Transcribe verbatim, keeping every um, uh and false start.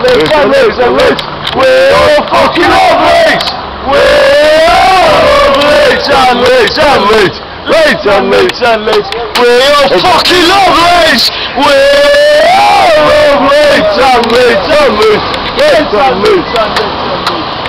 late and late and late. We're all fucking love late. We're all late and late and late. Late and late and late. We're all fucking love late. We're all late and late and late. Late and late and late and late.